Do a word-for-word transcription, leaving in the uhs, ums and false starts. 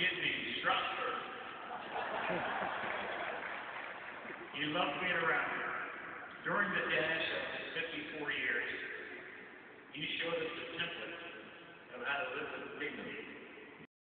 kid named Strasburg. He loved being around me. During the dash of his fifty-four years, he showed us the template of how to live with dignity.